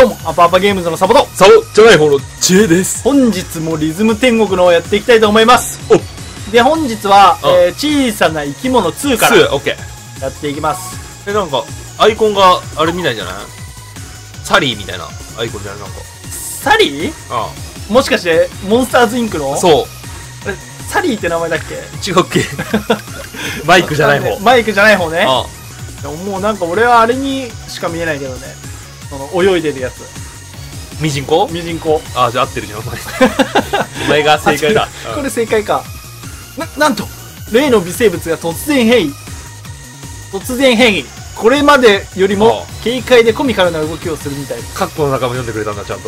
どうも、アパアパゲームズのサボと、 サボじゃない方の知恵です。 本日もリズム天国のをやっていきたいと思います。で、本日は、小さな生き物2から 2、オッケやっていきます。 ー。なんか、アイコンがあれみたいじゃない？サリーみたいなアイコンじゃない？なんか。 サリー？ あもしかして、モンスターズインクの？ そう。 あれ、サリーって名前だっけ？ 違うっけ？マイクじゃない方。 マイクじゃない方ね。 あでももうなんか俺はあれにしか見えないけどね。その、泳いでるやつ。 ミジンコ？ ミジンコ。 あ、じゃあ合ってるじゃん、お前。お前が正解だ。 これ正解か。なんと、例の微生物が突然変異。これまでよりも軽快でコミカルな動きをするみたいです。 カッコの中も読んでくれたんだ、ちゃんと。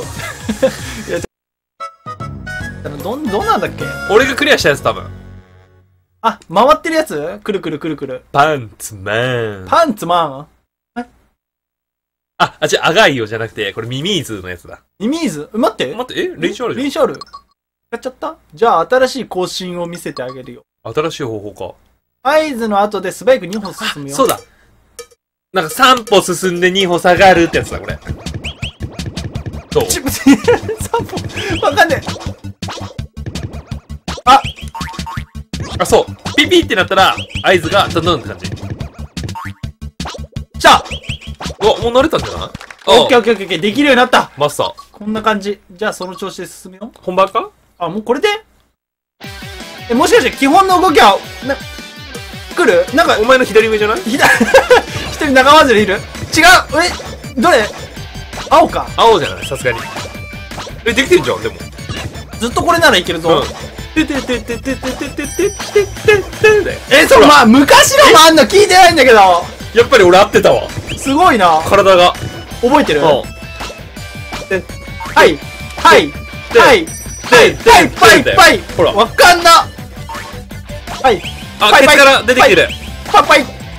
どんなんだっけ？ 俺がクリアしたやつ多分。 あ、回ってるやつ？くるくるくるくる。 パンツマン。 パンツマン？ 違う、アガイオじゃなくて、これミミーズのやつだ。 ミミーズ？待って。 練習あるじゃん。 練習ある？やっちゃった？じゃあ新しい更新を見せてあげるよ。 新しい方法か。 合図の後で素早く2歩進むよ。 そうだ。なんか3歩進んで2歩下がるってやつだ、これ。どう？3 歩。わかんねえ。 そう。ピピってなったら、合図が、どんどんって感じ。 じゃあもう慣れたんじゃない？ オッケーオッケーオッケー、できるようになった。 マスター。 こんな感じ。じゃあその調子で進むよ。 本番か？ もうこれで？もしかして基本の動きは、来る？なんか、 お前の左上じゃない？ 一人仲間ずれいる？違う！どれ？青か。 青じゃない？さすがに。できてんじゃん、でも。 ずっとこれならいけるぞ。そう、昔のもあんの聞いてないんだけど。 やっぱり俺合ってたわ。 すごいな。 体が。 覚えてる？はい。 ほら。 わかんな。はい。 ケツから出てきてる。 パイ。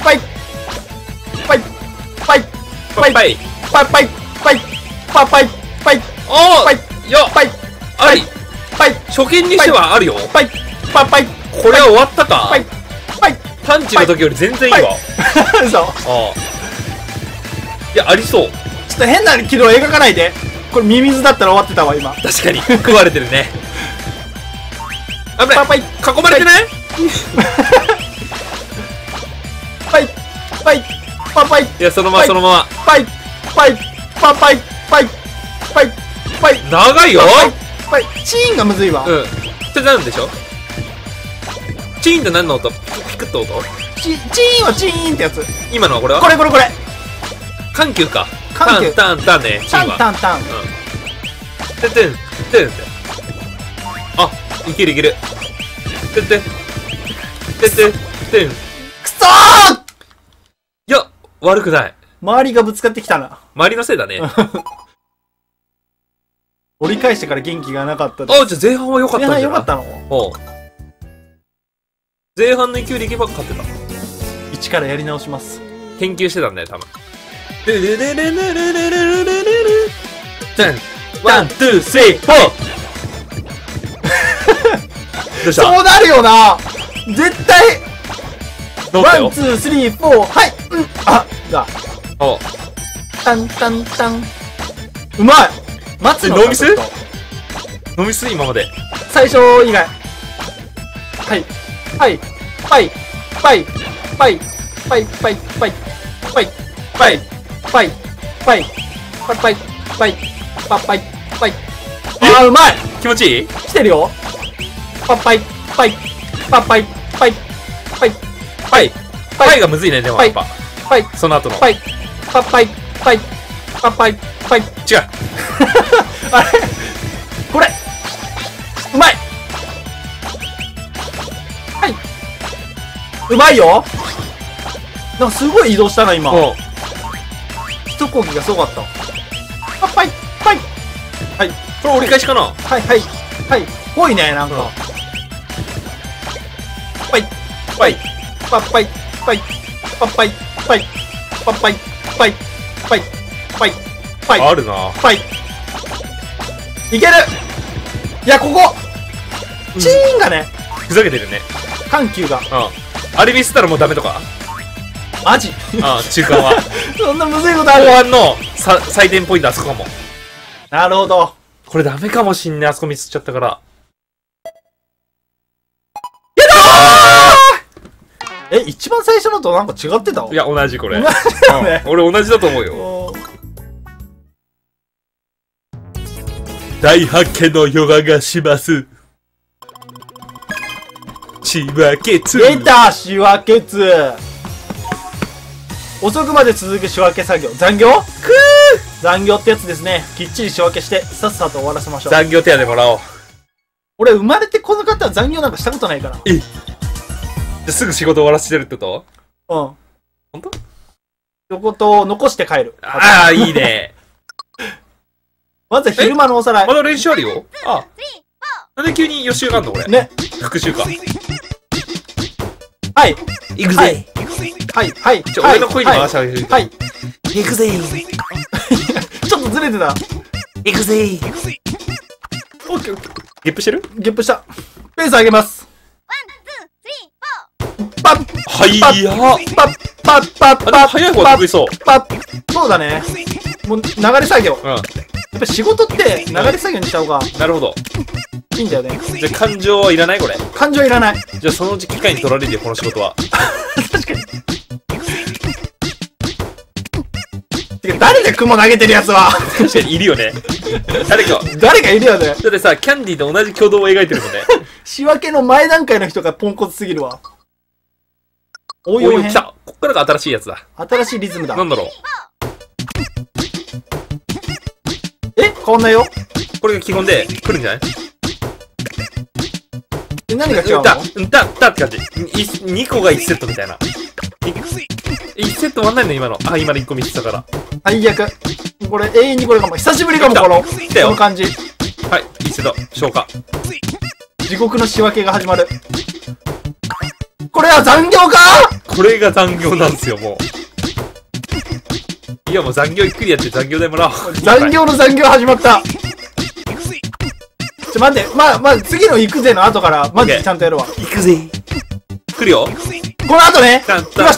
おーよっあり初見にしてはあるよ。これは終わったか？パンチの時より全然いいわ。 嘘。 いや、ありそう。 ちょっと変な軌道描かないで。これミミズだったら終わってたわ、今。 確かに。食われてるね。危ない。囲まれてない？いや、そのまま。長いよ。 チーンがむずいわ。 ってなるんでしょ？チーンって何の音？ピクッと音？ チーンはチーンってやつ。 今のはこれは？ これ。 緩急か。 タンね。 チーンは。 タン。 てん。いける。てん。 くそー！ いや、悪くない。 周りがぶつかってきたな。 周りのせいだね。 折り返してから元気がなかったじゃあ前半は良かったんじゃない？ 前半良かったの？ 前半の勢いでいけば勝ってた。 一からやり直します。 研究してたんだよ、多分。ワン、ツー、スリー、フォー。どうした？ そうなるよな。絶対。ワン、 どうだよ？ ツー、スリー、フォー。はい。だ。タン。うまい。待つの？ ノーミス？ノーミス今まで。 最初以外。はい。うまい。 気持ちいい？ 来てるよ。パイがむずいね、でもやっぱ。その後の。違う。 あれこれうまい。うまいよ。なんかすごい移動したな、今。一呼吸がすごかった。 これ折り返しかな？ ぽいね、なんか。 あるな。 いける。いや、ここチーンがね、 ふざけてるね。 緩急が。 あれミスったらもうダメとか？ マジ中間は。 そんなむずいことある？ 後半の採点ポイントあそこかも。 なるほど。 これダメかもしんね。あそこミスっちゃったから。 一番最初のとなんか違ってた？ いや、同じこれ。 同じだよね。 俺同じだと思うよ。大発見のヨガがします。仕分けつ。 出た仕分けつ。遅くまで続く仕分け作業。残業？残業ってやつですね。きっちり仕分けして、さっさと終わらせましょう。 残業手当もらおう。 俺生まれてこの方は残業なんかしたことないから。 すぐ仕事終わらせてるってこと？ うん。 ほんと？ 仕事を残して帰る。 ああ、いいね。 まず昼間のおさらい。 まだ練習あるよ。ああ。なんで急に予習があんの俺。 ね。 復習か。 はい。 行くぜ。 はい、はい。 俺の声に回してあげる。 はい。 行くぜ。 ちょっとずれてた。 行くぜ。オッケーオッケー。ゲップしてる？ ゲップした。ペース上げます。パッはいやパッパッパッパッ早い方が得意そう。 パッそうだね。もう流れ作業。やっぱ仕事って流れ作業にした方がなるほど。 いいんだよね。 じゃあ感情はいらないこれ。 感情いらない。 じゃあそのうち機械に取られるよこの仕事は。 確かに。てか誰で雲投げてるやつは。 確かにいるよね。誰かいるよね。 だってさ、キャンディーと同じ挙動を描いてるもんね。 仕分けの前段階の人がポンコツすぎるわ。応用編。 来た。こっからが新しいやつだ。 新しいリズムだ。 なんだろう。 変わんないよ。 これが基本で来るんじゃない？ 何が違うの？ って感じ。2個が1セットみたいな。1セット終わんないの今の。あ、今の1個見てたから。 最悪。これ永遠にこれかも。久しぶりかも、この感じ。はい、 1セット。消化。 地獄の仕分けが始まる。これは残業か？ これが残業なんですよ、もう。いや、もう残業ゆっくりやって残業代もらおう。 残業の残業始まった。待って、まあ、次の行くぜの後から、マジでちゃんとやるわ。 行くぜ。来るよ。 この後ね、来ました。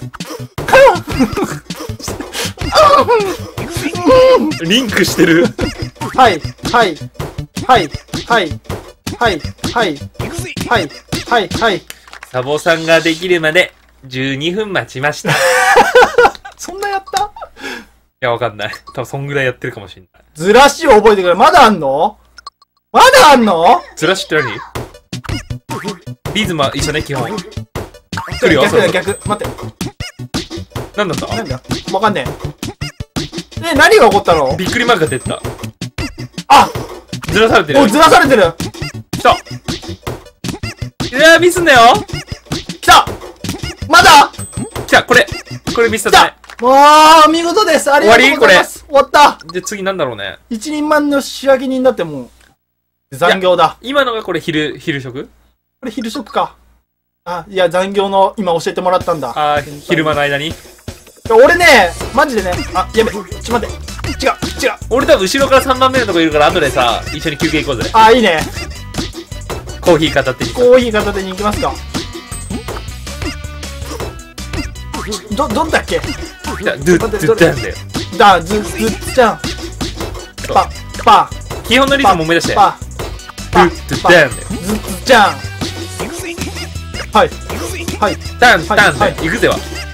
リンクしてる。 はい、はい、はい、はい、はい、はい、はい、はい、はい。 サボさんができるまで12分待ちました。 そんなやった？ いや、わかんない。多分そんぐらいやってるかもしれない。 ずらしを覚えてくれ。まだあんの？まだあんの？ ずらしって何？リズムは一緒ね、基本。来るよ、 逆。待って。 なんだった？ なんだ？わかんねえ。何が起こったの？ びっくりマークが出てた。 あ！ ずらされてる。 お、ずらされてる。 来た。いやー、ミスんなよ。 来た！まだ？ 来た、これミスだね。 わー、見事です。ありがとうございます。終わった。 で、次なんだろうね。 一人前の仕分け人だってもう、残業だ。 今のがこれ昼食？ これ昼食か。あ、いや、残業の今教えてもらったんだ。 あー、昼間の間に。 俺ね、マジでね、あ、やべ、ちょっと待って。違う。 俺多分後ろから3番目のとこいるから後でさ、一緒に休憩行こうぜ。 あ、いいね。 コーヒー片手に。 コーヒー片手に行きますか。どんだっけ？ ドゥッダンだよ。 ズッちゃん。パ。 基本のリズム思い出して。ドゥッダンだよ。 ズッちゃん。はい。 ダンだよ。行くぜは。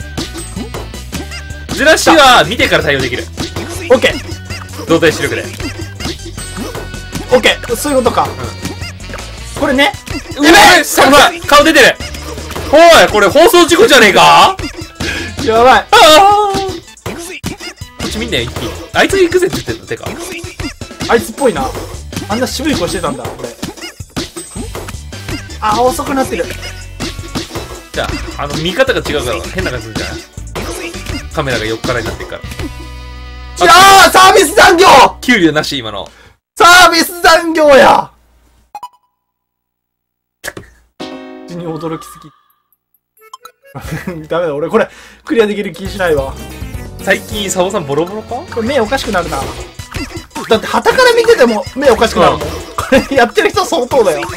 ずらしは見てから対応できる。 オッケー。 動体視力で。 オッケー。そういうことか。これね。 うわっ顔出てる。おい、これ放送事故じゃねえか？ やばい。 こっち見んなよ、一気に。あいつ行くぜって言ってんの、てか。 あいつっぽいな。あんな渋い子してたんだ、これ。あ、遅くなってる。 じゃあ、見方が違うから変な感じするじゃない？カメラが4日になってるから。 あー、サービス残業！ 給料なし、今の。 サービス残業や！口に驚きすぎ。ダメだ、俺これ、クリアできる気しないわ。 最近、サボさんボロボロか？ これ目おかしくなるな。だって、旗から見てても目おかしくなるもん。これ、やってる人相当だよ。違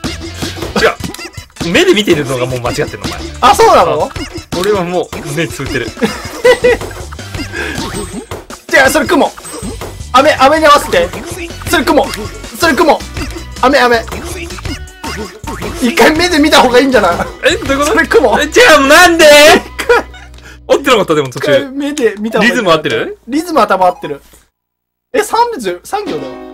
う。目で見てるのがもう間違ってんの、お前。 あ、そうなの？ 俺はもう、目つぶってる。 違う、それ雲。雨に合わせて。それ雲。雨。一回目で見た方がいいんじゃない？ え、どういうこと？ それ雲。 違う、なんで合ってなかったでも途一回中。 目で見た方がいい。 リズム合ってる？ リズム頭合ってる。3行だよ。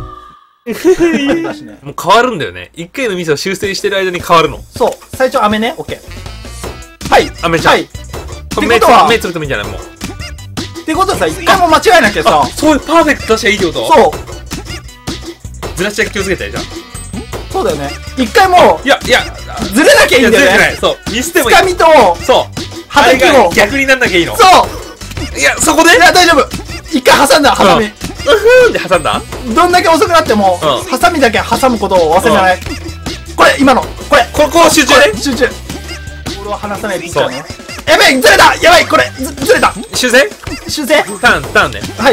もう変わるんだよね。一回のミスを修正してる間に変わるの。 そう。最初雨ね。オッケー。はい。 雨ちゃん。 はい。 これってことは目つるともいいんじゃないもう。 ってことはさ、一回も間違えなきゃさ。 そういうパーフェクト出しゃいいってこと？ そう。 ずらしだけ気をつけて、じゃあ。 そうだよね。一回もいや、 ずれなきゃいいんだよね。 ずれてない。そう。ミスってもいい。 つかみと、 そう。 はたきを。 逆になんなきゃいいの。 そういや、そこでいや、大丈夫。一回挟んだ、ハサミ。 うふーんで挟んだ？ どんだけ遅くなっても、ハサミだけ挟むことを忘れない。これ、今の。これ。 ここ集中ね。 集中。俺は離さないでいいからね。やばい、ずれたやばい、これ、ずれた修正ターンね。 はい。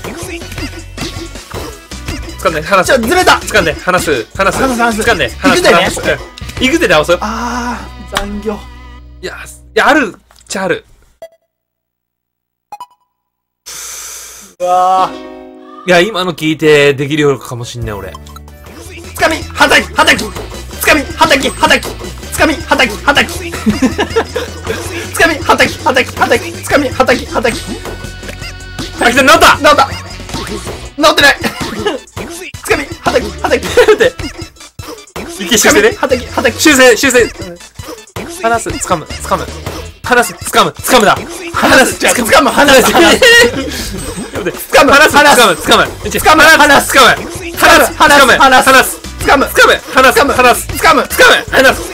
掴んで、離す。 ずれた掴んで、離す。掴んで、離す。 行くぜね。 行くぜで合わせよ。 残業。 いや、あるっちゃある。 うわいや、今の聞いてできるようかもしんね、俺。 つかみ、はたきつかみ、はたきつかみ、はたきつかみ、はたきつかみ、はたきあ、来た、治った治ってないつかみ、はたきっていけ、修正ね。 はたき修正離す、掴む離す、掴むだ。 離す、掴む、離す、掴む、 離す、 離す、 掴む、 掴む、離す、 掴む、離す、 離す、離す、掴む、 掴む、離す、離す、 掴む、 離す、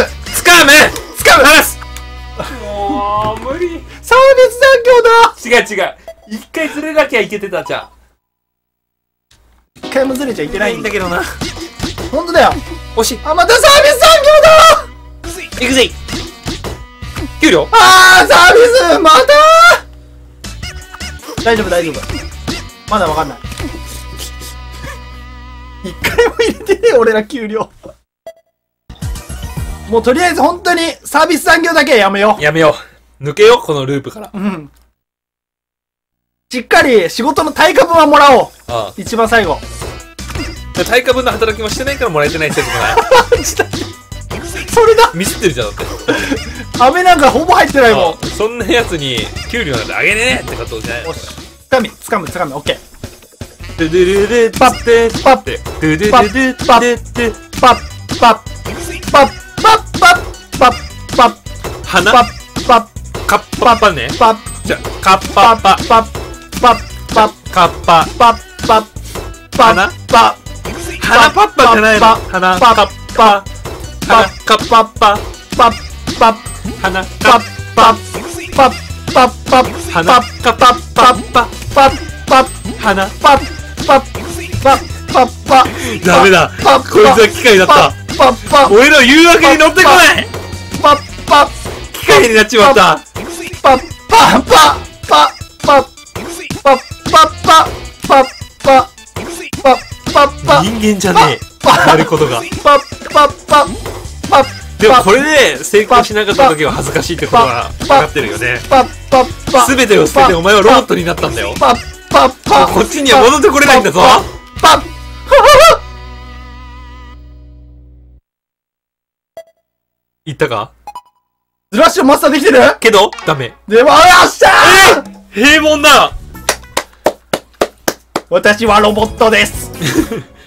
離す。もう、無理。 サービス残業だ。 違う。一回ずれなきゃいけてたじゃん。 一回もずれちゃいけないんだけどな。 ほんとだよ。 惜しい。 またサービス残業だ。 行くぜ。給料？ サービスまた大丈夫。まだわかんない。一回も入れてねえ、俺ら給料。もうとりあえず本当にサービス残業だけはやめよう。 抜けよう、このループから。 しっかり仕事の対価分はもらおう。一番最後。 対価分の働きもしてないからもらえてない説もない。 それだ。 ミスってるじゃん、だって。 飴なんかほぼ入ってないもん。 そんなやつに給料なんてあげねえってことじゃない。 よし。つかみ、オッケー。 ドゥドゥルルパッてパッてドゥドゥドゥドゥパッてパッパッ花パッカッパッパね。 パッじゃカッパッパパッカッパパッ花花パッパじゃないの。花カッパ花カッパッパ花カッパ花カッパ花ダメだ、こいつは機械だった。俺の言うわけに乗ってこない。機械になっちまった。人間じゃねえ、やることが。でもこれで成功しなかった時は恥ずかしいってことは分かってるよね。全てを捨ててお前はロボットになったんだよ。こっちには戻ってこれないんだぞ。言ったか？ ズラッシュマスターできてるけどダメ。 でもよっしゃー。 平凡だ。 私はロボットです。